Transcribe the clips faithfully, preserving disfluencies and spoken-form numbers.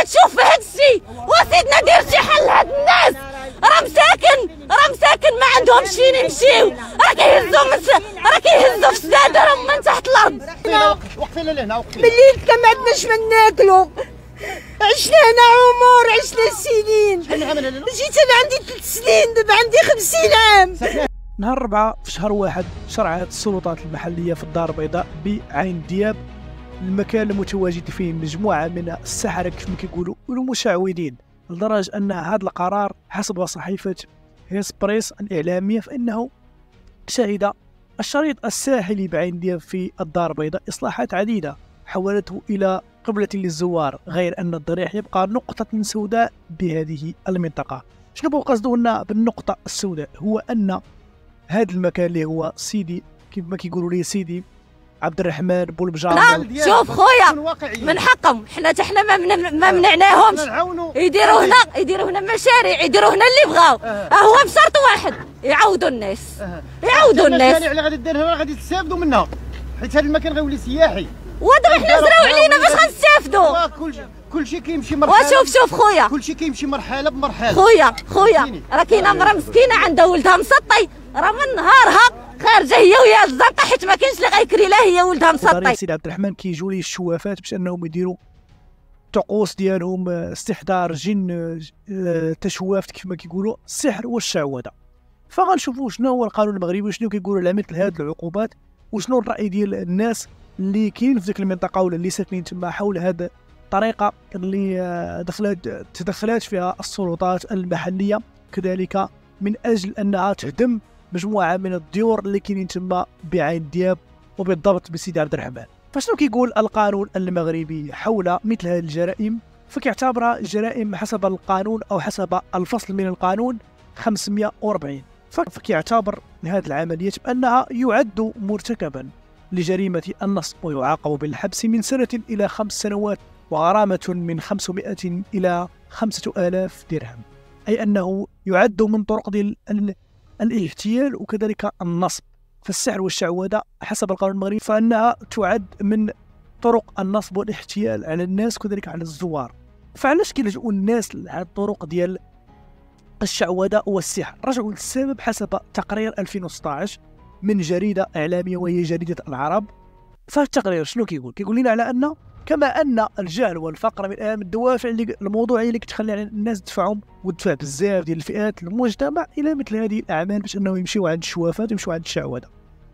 كتشوف في هاد الشيء؟ وسيدنا دير شي حل لهاد الناس، راه مساكن راه مساكن ما عندهمش فين يمشيو، راه كيهزوا من راه كيهزوا في الساده راه من تحت الارض. وقفي لهنا وقفي بالليل ما عندناش ما ناكلوا، عشنا هنا عمر، عشنا سنين. شحال من عام هنا؟ جيت انا عندي ثلاث سنين، دابا عندي خمسين عام. نهار أربعة في شهر واحد شرعت السلطات المحلية في الدار البيضاء بعين دياب المكان المتواجد فيه مجموعة من السحرة كيف ما كيقولوا والمشعوذين، لدرجة أن هذا القرار حسب صحيفة هيسبريس الإعلامية فإنه شهد الشريط الساحلي بعين دياب في الدار البيضاء إصلاحات عديدة حولته إلى قبلة للزوار، غير أن الضريح يبقى نقطة سوداء بهذه المنطقة. شنو بغا قصدو لنا بالنقطة السوداء؟ هو أن هذا المكان اللي هو سيدي كيف ما كيقولوا لي سيدي عبد الرحمن بولبجار. نعم شوف خويا من حقهم، حنا حتى حنا ما, من ما منعناهمش يديروا هنا يديروا هنا مشاريع، يديروا هنا اللي بغاو، هو بشرط واحد يعاودوا الناس يعاودوا الناس. المشاريع اللي غادي دير هنا غادي تستافدوا منها، حيت هذا المكان غيولي سياحي ودابا حنا زراو علينا باش غنستافدوا. كلشي كلشي كيمشي مرحله. وشوف شوف خويا كلشي كيمشي مرحله بمرحله. خويا خويا راه كاينه مرا مسكينه عندها ولدها مسطي، راه من نهارها خارجه هي ويا الزنقه حيت ما كاينش اللي غيكري لها، هي ولدها مسطي. سيدي عبد الرحمن كيجوا ليه الشوافات باش انهم يديروا طقوس ديالهم استحضار جن تشواف كيف ما كيقولوا السحر والشعوذه. فغنشوفوا شنو هو القانون المغربي وشنو كيقولوا على مثل هذه العقوبات وشنو الراي ديال الناس اللي كاين في ديك المنطقه ولا اللي ساكنين تما حول هذه الطريقه اللي دخلت تدخلات فيها السلطات المحليه كذلك من اجل انها تهدم مجموعه من الديور اللي كاينين تما بعين دياب وبالضبط بسيدي عبد الرحمن. فشنو كيقول القانون المغربي حول مثل هذه الجرائم؟ فكيعتبرها جرائم حسب القانون او حسب الفصل من القانون خمسمائة وأربعين، فكيعتبر هذه العمليات بانها يعد مرتكبا لجريمه النصب ويعاقب بالحبس من سنه الى خمس سنوات وغرامه من خمسمائة الى خمسة آلاف درهم، اي انه يعد من طرق ديال الاحتيال وكذلك النصب. فالسحر والشعوذة حسب القانون المغربي فإنها تعد من طرق النصب والاحتيال على الناس وكذلك على الزوار. فعلاش كيلجؤوا الناس لهذه الطرق ديال الشعوذة والسحر؟ رجعوا للسبب حسب تقرير ألفين وستطاش من جريدة إعلامية وهي جريدة العرب. فالتقرير شنو كيقول؟ كيقول لنا على أن كما أن الجهل والفقر من أهم الدوافع اللي الموضوعية اللي كتخلي على الناس تدفعهم وتدفع بزاف ديال الفئات المجتمع إلى مثل هذه الأعمال باش أنهم يمشيو عند الشوافات ويمشيو عند الشعوذة.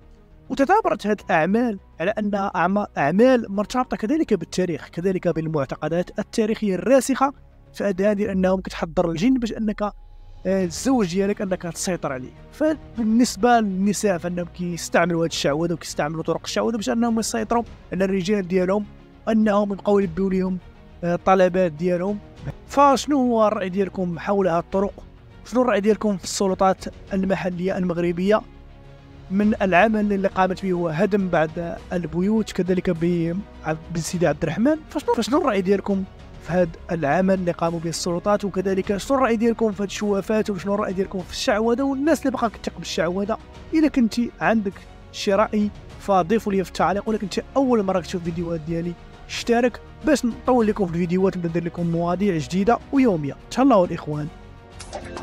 وتتابعت هذه الأعمال على أنها أعمال مرتبطة كذلك بالتاريخ كذلك بالمعتقدات التاريخية الراسخة في هذه أنهم كتحضر الجن باش أنك الزوج ديالك أنك تسيطر عليه. فبالنسبة للنساء فأنهم كيستعملوا هذه الشعوذة وكيستعملوا طرق الشعوذة باش أنهم يسيطروا على الرجال ديالهم انهم يبقاو يلبيو لهم الطلبات ديالهم. فشنو هو الراي ديالكم حول هذه الطرق؟ شنو الراي ديالكم في السلطات المحليه المغربيه من العمل اللي قامت به هو هدم بعض البيوت كذلك بسيدي عبد الرحمن؟ فشنو فشنو الراي ديالكم في هذا العمل اللي قاموا به السلطات وكذلك شنو الراي ديالكم في هذه الشوافات وشنو الراي ديالكم في الشعوذه والناس اللي باقا كتثق بالشعوذه؟ اذا كنتي عندك شي راي فضيفوا لي في التعليق، ولا كنتي اول مره كتشوف فيديوهات ديالي اشترك باش نطول لكم في الفيديوهات ندير لكم مواضيع جديده ويوميه. تهلاو الاخوان.